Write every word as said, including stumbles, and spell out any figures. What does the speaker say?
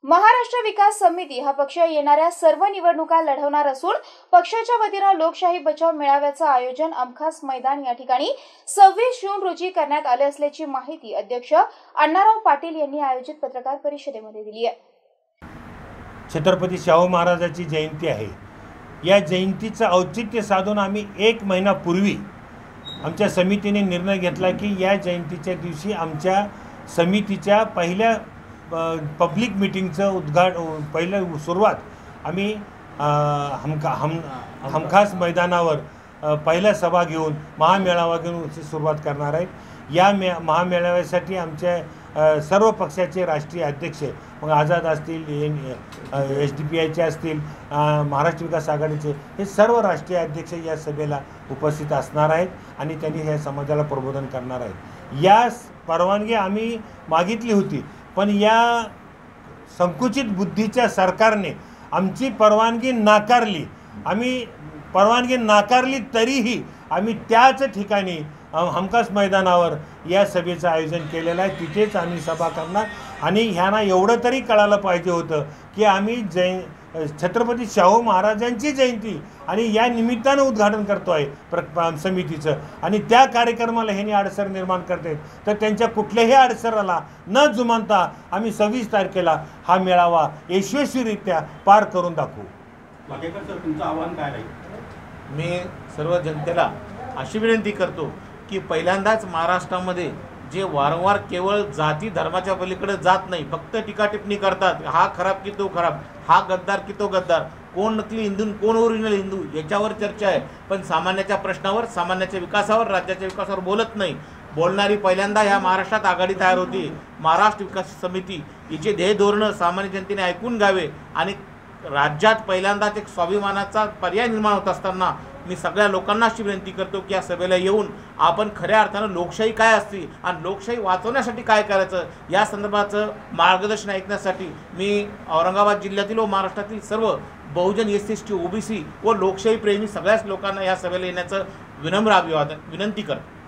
महाराष्ट्र विकास समिती हा पक्ष येणाऱ्या सर्व निवडणुका लढवणार असून पक्षाच्या वतीने लोकशाही बचाव मेळाव्याचे आयोजन अमखास मैदान या ठिकाणी सव्वीस जून रोजी करण्यात आले असल्याची माहिती अध्यक्ष अण्णाराव पाटील यांनी आयोजित पत्रकार परिषदेमध्ये दिली आहे। छत्रपती शाहू महाराजांची जयंती आहे। या जयंतीचं औचित्य साधून आम्ही एक महिनापूर्वी आमच्या समितीने निर्णय घेतला की या जयंतीच्या दिवशी आमच्या समितीच्या पहिल्या पब्लिक मीटिंगचं उद्घाटन पहिलं सुरुवात आम्ही हमका हम हमखास मैदानावर पहिल्या सभा घेऊन महामेळावा घेऊन सुरुवात करणार आहे। या मे महामेळाव्यासाठी आमच्या सर्व पक्षाचे राष्ट्रीय अध्यक्ष मग आझाद असतील, एस डी पी आयचे असतील, महाराष्ट्र विकास आघाडीचे हे सर्व राष्ट्रीय अध्यक्ष या सभेला उपस्थित असणार आहेत आणि त्यांनी ह्या समाजाला प्रबोधन करणार आहेत। या परवानगी आम्ही मागितली होती, पण या संकुचित बुद्धीच्या सरकारने आमची परवानगी नाकारली। आम्ही परवानगी नाकारली तरीही आम्ही त्याच ठिकाणी हमखास मैदानावर या सभेचं आयोजन केलेलं आहे। तिथेच आम्ही सभा करणार आणि ह्यांना एवढं तरी कळायला पाहिजे होतं की आम्ही जय छत्रपती शाहू महाराजांची जयंती आणि या निमित्तानं उद्घाटन करतो आहे प्र समितीचं आणि त्या कार्यक्रमाला ह्यांनी अडसर निर्माण करते, तर त्यांच्या कुठल्याही अडसराला न जुमानता आम्ही सव्वीस तारखेला हा मेळावा यशस्वीरित्या पार करून दाखवू। वाकेकर सर, तुमचं आव्हान काय राहील? मी सर्व जनतेला अशी विनंती करतो की पहिल्यांदाच महाराष्ट्रामध्ये जे वारंवार केवळ जाती धर्माच्या पलीकडे जात नाही, फक्त टीका टिप्पणी करतात, हा खराब की तो खराब, हा गद्दार की तो गद्दार, कोण नकली हिंदू कोण ओरिजिनल हिंदू याच्यावर चर्चा आहे, पण सामान्याच्या प्रश्नावर, सामान्याच्या विकासावर, राज्याच्या विकासावर बोलत नाही। बोलणारी पहिल्यांदा ह्या महाराष्ट्रात आघाडी तयार होती, महाराष्ट्र विकास समिती। हिचे ध्येय धोरणं सामान्य जनतेने ऐकून घ्यावे आणि राज्यात पहिल्यांदाच एक स्वाभिमानाचा पर्याय निर्माण होत असताना मी सगळ्या लोकांना अशी विनंती करतो की या सभेला येऊन आपण खऱ्या अर्थानं लोकशाही काय असते आणि लोकशाही वाचवण्यासाठी काय करायचं या संदर्भाचं मार्गदर्शन ऐकण्यासाठी मी औरंगाबाद जिल्ह्यातील व महाराष्ट्रातील सर्व बहुजन S C S T O B C व लोकशाही प्रेमी सगळ्याच लोकांना या सभेला येण्याचं विनम्र अभिवादन विनंती करतो।